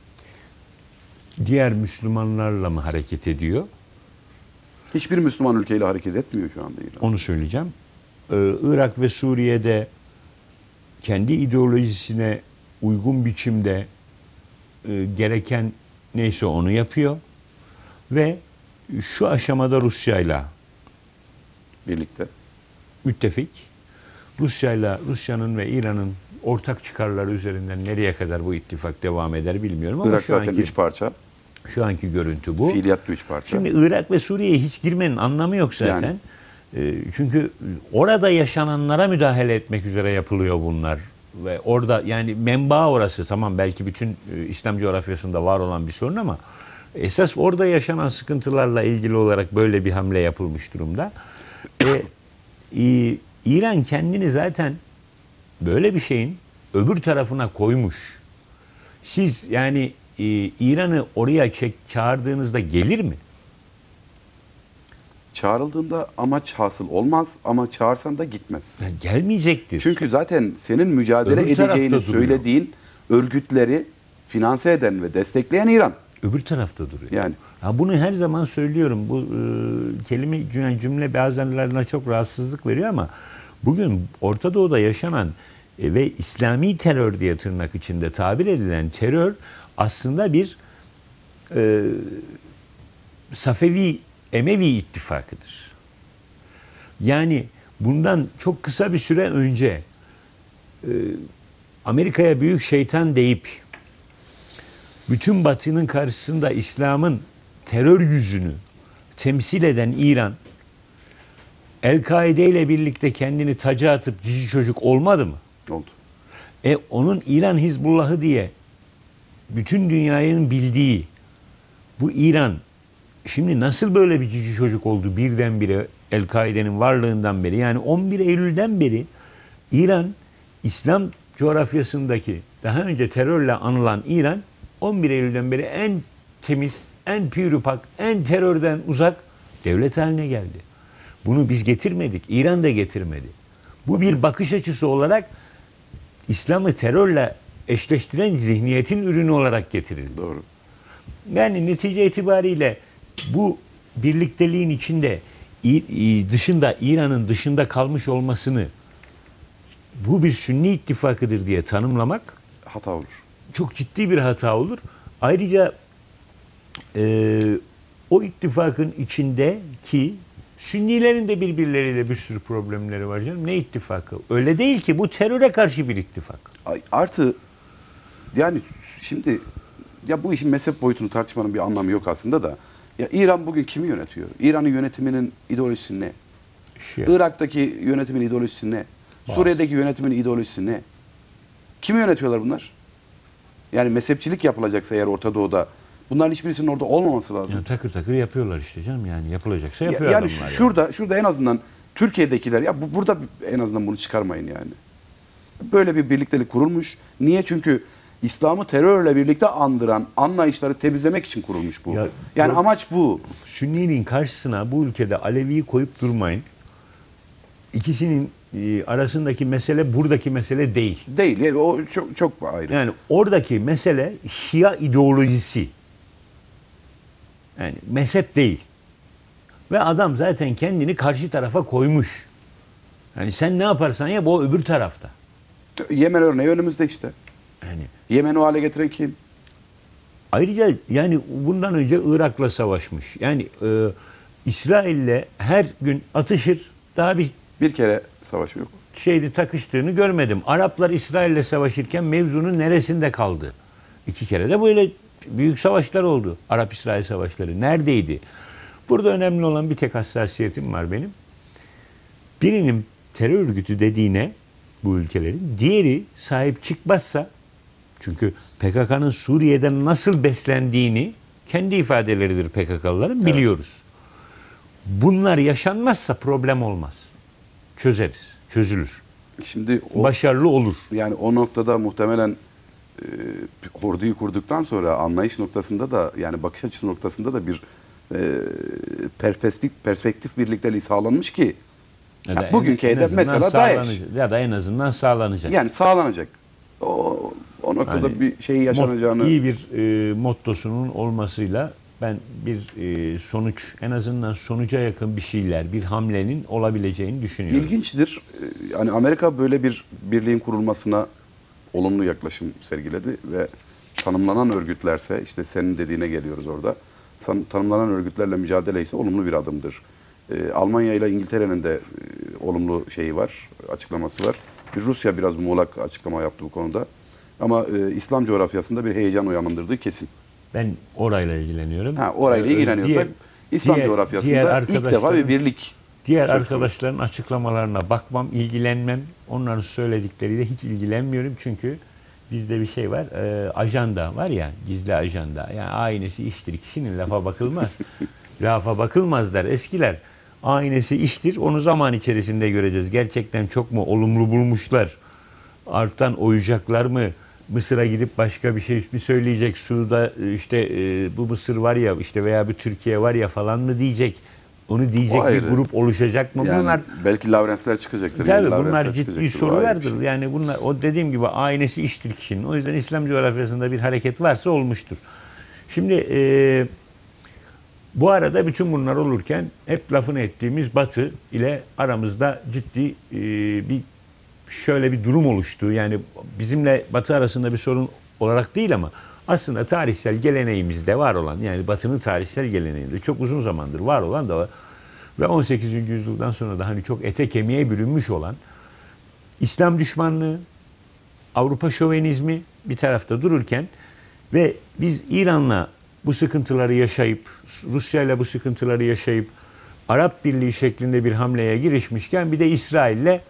diğer Müslümanlarla mı hareket ediyor? Hiçbir Müslüman ülkeyle hareket etmiyor şu anda İran. Onu söyleyeceğim. Ee, Irak ve Suriye'de kendi ideolojisine uygun biçimde e, gereken neyse onu yapıyor. Ve şu aşamada Rusya'yla Birlikte. müttefik. Rusya'yla, Rusya'nın ve İran'ın ortak çıkarları üzerinden nereye kadar bu ittifak devam eder bilmiyorum ama Irak şu zaten anki, üç parça. şu anki görüntü bu. Fiiliyat da üç parça. Şimdi Irak ve Suriye'ye hiç girmenin anlamı yok zaten. Yani. E, çünkü orada yaşananlara müdahale etmek üzere yapılıyor bunlar. Ve orada yani menba orası, tamam, belki bütün e, İslam coğrafyasında var olan bir sorun ama esas orada yaşanan sıkıntılarla ilgili olarak böyle bir hamle yapılmış durumda. E, e, İran kendini zaten böyle bir şeyin öbür tarafına koymuş. Siz yani e, İran'ı oraya çek, çağırdığınızda gelir mi? Çağrıldığında amaç hasıl olmaz ama çağırsan da gitmez. Yani gelmeyecektir. Çünkü zaten senin mücadele Öbür tarafta edeceğini duruyor. söylediğin örgütleri finanse eden ve destekleyen İran. Öbür tarafta duruyor. Yani. Ha, bunu her zaman söylüyorum. Bu e, kelime cümle, cümle bazenlerine çok rahatsızlık veriyor ama bugün Orta Doğu'da yaşanan e, ve İslami terör diye tırnak içinde tabir edilen terör aslında bir e, Safevi, Emevi ittifakıdır. Yani bundan çok kısa bir süre önce e, Amerika'ya büyük şeytan deyip bütün Batı'nın karşısında İslam'ın terör yüzünü temsil eden İran, El-Kaide ile birlikte kendini taca atıp cici çocuk olmadı mı? Oldu. E onun İran Hizbullah'ı diye bütün dünyanın bildiği bu İran şimdi nasıl böyle bir cici çocuk oldu birdenbire El-Kaide'nin varlığından beri? Yani on bir Eylül'den beri İran, İslam coğrafyasındaki daha önce terörle anılan İran, on bir Eylül'den beri en temiz, en pürüpak, en terörden uzak devlet haline geldi. Bunu biz getirmedik, İran da getirmedi. Bu bir bakış açısı olarak İslam'ı terörle eşleştiren zihniyetin ürünü olarak getirildi. Doğru. Yani netice itibariyle bu birlikteliğin içinde dışında, İran'ın dışında kalmış olmasını bu bir Sünni ittifakıdır diye tanımlamak Hata olur. çok ciddi bir hata olur. Ayrıca e, o ittifakın içindeki Sünnilerin de birbirleriyle bir sürü problemleri var canım. Ne ittifakı? Öyle değil ki, bu teröre karşı bir ittifak. Artı yani şimdi ya bu işin mezhep boyutunu tartışmanın bir anlamı yok aslında da. Ya İran bugün kimi yönetiyor? İran'ın yönetiminin ideolojisi ne? Şia. Irak'taki yönetimin ideolojisi ne? Bazı. Suriye'deki yönetimin ideolojisi ne? Kimi yönetiyorlar bunlar? Yani mezhepçilik yapılacaksa eğer Orta Doğu'da bunların hiçbirisinin orada olmaması lazım. Yani takır takır yapıyorlar işte canım, yani yapılacaksa Ya- yapıyor yani adamlar. şurada yani. şurada en azından Türkiye'dekiler ya bu, burada en azından bunu çıkarmayın yani. Böyle bir birliktelik kurulmuş. Niye? Çünkü İslam'ı terörle birlikte andıran anlayışları temizlemek için kurulmuş bu. Ya, yani bu- amaç bu. Sünni'nin karşısına bu ülkede Alevi'yi koyup durmayın. İkisinin e, arasındaki mesele buradaki mesele değil. Değil. Yani o çok çok ayrı. Yani oradaki mesele Şia ideolojisi. Yani mezhep değil. Ve adam zaten kendini karşı tarafa koymuş. Yani sen ne yaparsan yap, o öbür tarafta. Yemen örneği önümüzde işte. Yani Yemen'i o hale getiren kim? ayrıca yani bundan önce Irak'la savaşmış. Yani e, İsrail'le her gün atışır. Daha bir Bir kere savaş yok. şeydi takıştığını görmedim. Araplar İsrail'le savaşırken mevzunun neresinde kaldı? İki kere de böyle büyük savaşlar oldu. Arap-İsrail savaşları. Neredeydi? Burada önemli olan bir tek hassasiyetim var benim. Birinin terör örgütü dediğine bu ülkelerin, diğeri sahip çıkmazsa, çünkü P K K'nın Suriye'den nasıl beslendiğini kendi ifadeleridir P K K'lıların, biliyoruz. Bunlar yaşanmazsa problem olmaz. Çözeriz, çözülür. Şimdi o, Başarılı olur. yani o noktada muhtemelen e, orduyu kurduktan sonra anlayış noktasında da yani bakış açısı noktasında da bir e, perspektif, perspektif birlikteliği sağlanmış ki Ya ya da bugünkü en- en hedef azından mesela DAEŞ. sağlanacak. Ya da en azından sağlanacak. Yani sağlanacak. O, o noktada Yani bir şey yaşanacağını... Mot- iyi bir e, mottosunun olmasıyla ben bir e, sonuç, en azından sonuca yakın bir şeyler, bir hamlenin olabileceğini düşünüyorum. İlginçtir. Ee, Yani Amerika böyle bir birliğin kurulmasına olumlu yaklaşım sergiledi ve tanımlanan örgütlerse, işte senin dediğine geliyoruz orada, san- tanımlanan örgütlerle mücadele ise olumlu bir adımdır. Ee, Almanya ile İngiltere'nin de e, olumlu şeyi var, açıklaması var. Bir Rusya biraz muğlak açıklama yaptı bu konuda. Ama e, İslam coğrafyasında bir heyecan uyandırdığı kesin. Ben orayla ilgileniyorum. Ha, orayla Ee, ilgileniyorsak diğer- İslam diğer- coğrafyasında diğer ilk defa bir birlik. Diğer söz konusu. arkadaşların açıklamalarına bakmam, ilgilenmem. Onların söyledikleriyle hiç ilgilenmiyorum. Çünkü bizde bir şey var, e, ajanda var ya, gizli ajanda. Yani aynesi iştir, kişinin lafa bakılmaz. Lafa bakılmaz der eskiler. Aynesi iştir, onu zaman içerisinde göreceğiz. Gerçekten çok mu olumlu bulmuşlar? Artan oyacaklar mı? Mısır'a gidip başka bir şey mi söyleyecek? Suda işte e, bu Mısır var ya işte veya bir Türkiye var ya falan mı diyecek? Onu diyecek O bir ayrı. grup oluşacak mı? Yani bunlar belki Lavrensler çıkacaktır. tabii yeni bunlar Lavrensler ciddi çıkacaktır, o ayrı bir sorulardır. şey. Yani bunlar, o dediğim gibi aynesi iştir kişinin. O yüzden İslam coğrafyasında bir hareket varsa olmuştur. Şimdi e, bu arada bütün bunlar olurken hep lafını ettiğimiz Batı ile aramızda ciddi e, bir şöyle bir durum oluştu. Yani bizimle Batı arasında bir sorun olarak değil ama aslında tarihsel geleneğimizde var olan, yani Batı'nın tarihsel geleneğinde çok uzun zamandır var olan da var. Ve on sekizinci yüzyıldan sonra da hani çok ete kemiğe bürünmüş olan İslam düşmanlığı, Avrupa şovenizmi bir tarafta dururken ve biz İran'la bu sıkıntıları yaşayıp, Rusya'yla bu sıkıntıları yaşayıp Arap Birliği şeklinde bir hamleye girişmişken bir de İsrail'le e,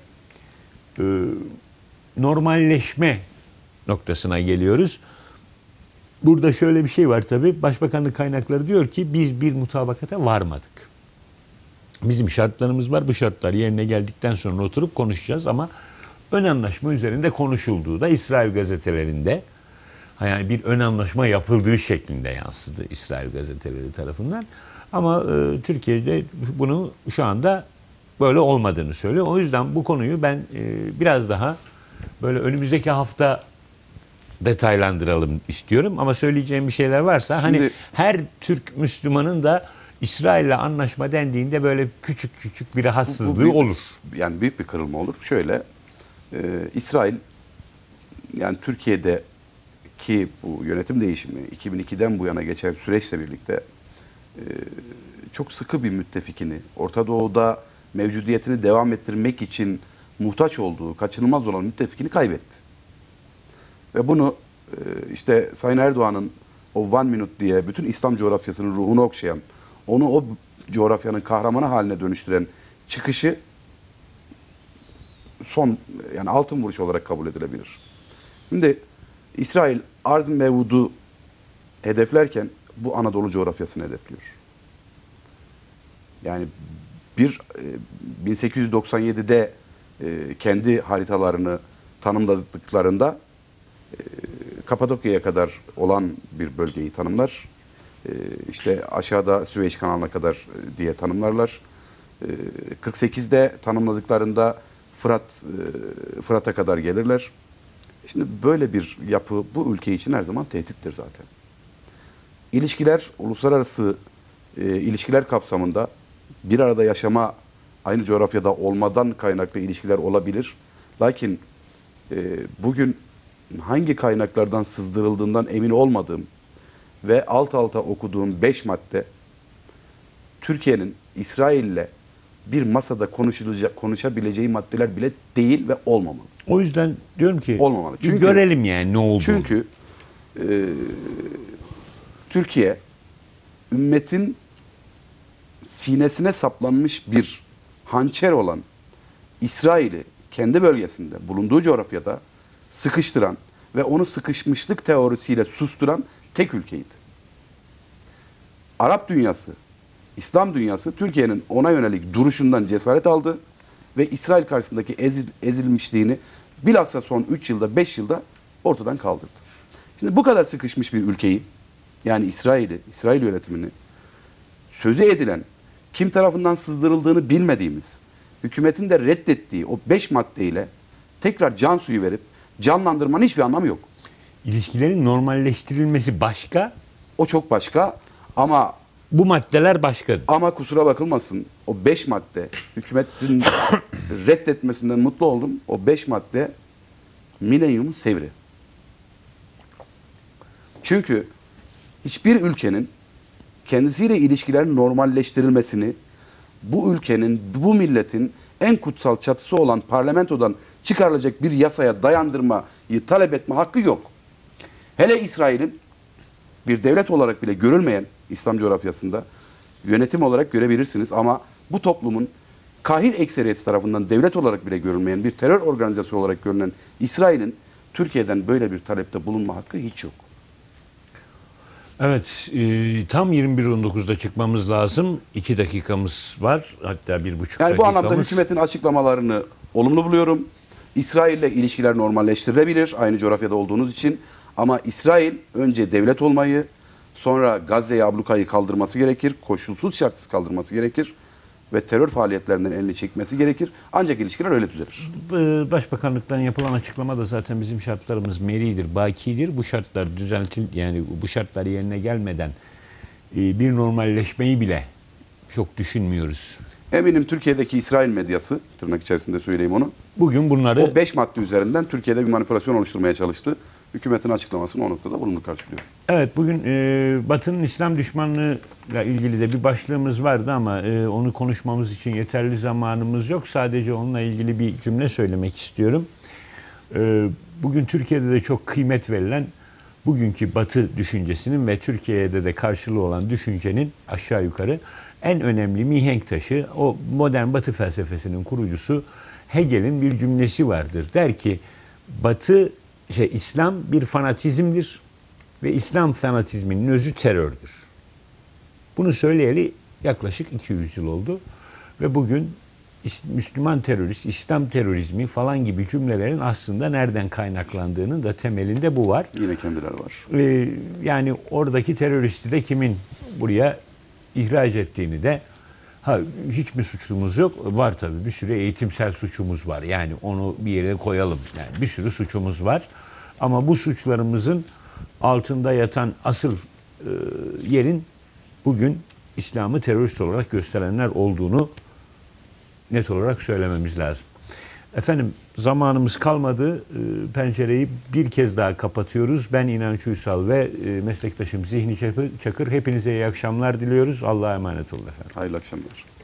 normalleşme noktasına geliyoruz. Burada şöyle bir şey var tabii. Başbakanlık kaynakları diyor ki biz bir mutabakata varmadık. Bizim şartlarımız var. Bu şartlar yerine geldikten sonra oturup konuşacağız ama ön anlaşma üzerinde konuşulduğu da İsrail gazetelerinde, yani bir ön anlaşma yapıldığı şeklinde yansıdı İsrail gazeteleri tarafından. Ama e, Türkiye'de bunu şu anda böyle olmadığını söylüyor. O yüzden bu konuyu ben e, biraz daha böyle önümüzdeki hafta detaylandıralım istiyorum. Ama söyleyeceğim bir şeyler varsa, Şimdi, hani her Türk Müslümanın da İsrail'le anlaşma dendiğinde böyle küçük küçük bir rahatsızlığı Bu- bu büyük- olur. Yani büyük bir kırılma olur. Şöyle, e, İsrail, yani Türkiye'de ki bu yönetim değişimi iki bin ikiden bu yana geçen süreçle birlikte e, çok sıkı bir müttefikini, Orta Doğu'da mevcudiyetini devam ettirmek için muhtaç olduğu, kaçınılmaz olan müttefikini kaybetti. Ve bunu e, işte Sayın Erdoğan'ın o One Minute diye bütün İslam coğrafyasının ruhunu okşayan, onu o coğrafyanın kahramanı haline dönüştüren çıkışı son, yani altın vuruş olarak kabul edilebilir. Şimdi İsrail arz mevudu hedeflerken bu Anadolu coğrafyasını hedefliyor. Yani bir e, bin sekiz yüz doksan yedide e, kendi haritalarını tanımladıklarında e, Kapadokya'ya kadar olan bir bölgeyi tanımlar. E, işte aşağıda Süveyş kanalına kadar e, diye tanımlarlar. E, kırk sekizde tanımladıklarında Fırat e, Fırat'a kadar gelirler. Şimdi böyle bir yapı bu ülke için her zaman tehdittir zaten. İlişkiler, uluslararası e, ilişkiler kapsamında bir arada yaşama, aynı coğrafyada olmadan kaynaklı ilişkiler olabilir. Lakin e, bugün hangi kaynaklardan sızdırıldığından emin olmadığım ve alt alta okuduğum beş madde Türkiye'nin İsrail'le bir masada konuşulacak, konuşabileceği maddeler bile değil ve olmamalı. O yüzden diyorum ki Olmamalı. bir Çünkü, görelim yani ne olduğunu. Çünkü e, Türkiye ümmetin sinesine saplanmış bir hançer olan İsrail'i kendi bölgesinde bulunduğu coğrafyada sıkıştıran ve onu sıkışmışlık teorisiyle susturan tek ülkeydi. Arap dünyası, İslam dünyası Türkiye'nin ona yönelik duruşundan cesaret aldı ve İsrail karşısındaki ezil, ezilmişliğini bilhassa son üç yılda, beş yılda ortadan kaldırdı. Şimdi bu kadar sıkışmış bir ülkeyi, yani İsrail'i, İsrail yönetimini sözü edilen, kim tarafından sızdırıldığını bilmediğimiz, hükümetin de reddettiği o beş maddeyle tekrar can suyu verip canlandırmanın hiçbir anlamı yok. İlişkilerin normalleştirilmesi başka, O çok başka ama bu maddeler başka. ama kusura bakılmasın o beş madde hükümetin reddetmesinden mutlu oldum. O beş madde milenyumun sevri. Çünkü hiçbir ülkenin kendisiyle ilişkilerin normalleştirilmesini bu ülkenin, bu milletin en kutsal çatısı olan parlamentodan çıkarılacak bir yasaya dayandırmayı talep etme hakkı yok. Hele İsrail'in bir devlet olarak bile görülmeyen İslam coğrafyasında yönetim olarak görebilirsiniz ama bu toplumun kahir ekseriyeti tarafından devlet olarak bile görülmeyen bir terör organizasyonu olarak görünen İsrail'in Türkiye'den böyle bir talepte bulunma hakkı hiç yok. Evet, e, tam yirmi bir on dokuzda çıkmamız lazım. iki dakikamız var, hatta bir buçuk Yani bu dakikamız. anlamda hükümetin açıklamalarını olumlu buluyorum. İsrail'le ilişkiler normalleştirilebilir aynı coğrafyada olduğunuz için. Ama İsrail önce devlet olmayı, sonra Gazze'ye ablukayı kaldırması gerekir. Koşulsuz şartsız kaldırması gerekir. Ve terör faaliyetlerinden elini çekmesi gerekir. Ancak ilişkiler öyle düzelir. Başbakanlıktan yapılan açıklama da zaten bizim şartlarımız meridir, bakidir. Bu şartlar düzeltil, yani bu şartlar yerine gelmeden bir normalleşmeyi bile çok düşünmüyoruz. Eminim Türkiye'deki İsrail medyası, tırnak içerisinde söyleyeyim onu, bugün bunları o beş madde üzerinden Türkiye'de bir manipülasyon oluşturmaya çalıştı. Hükümetin açıklamasını o noktada olumlu karşılıyor. Evet, bugün e, Batı'nın İslam düşmanlığıyla ilgili de bir başlığımız vardı ama e, onu konuşmamız için yeterli zamanımız yok. Sadece onunla ilgili bir cümle söylemek istiyorum. E, bugün Türkiye'de de çok kıymet verilen bugünkü Batı düşüncesinin ve Türkiye'de de karşılığı olan düşüncenin aşağı yukarı en önemli mihenk taşı, o modern Batı felsefesinin kurucusu Hegel'in bir cümlesi vardır. Der ki, Batı, şey, İslam bir fanatizmdir ve İslam fanatizminin özü terördür. Bunu söyleyeli yaklaşık iki yüz yıl oldu ve bugün Müslüman terörist, İslam terörizmi falan gibi cümlelerin aslında nereden kaynaklandığının da temelinde bu var. Yine kendileri var. Ee, yani oradaki teröristi de kimin buraya ihraç ettiğini de, ha, hiç mi suçumuz yok? Var tabii, bir sürü eğitimsel suçumuz var. Yani onu bir yere koyalım. Yani bir sürü suçumuz var. Ama bu suçlarımızın altında yatan asıl e, yerin bugün İslam'ı terörist olarak gösterenler olduğunu net olarak söylememiz lazım. Efendim, zamanımız kalmadı. E, pencereyi bir kez daha kapatıyoruz. Ben İnanç Uysal ve e, meslektaşım Zihni Çakır. Hepinize iyi akşamlar diliyoruz. Allah'a emanet olun efendim. Hayırlı akşamlar.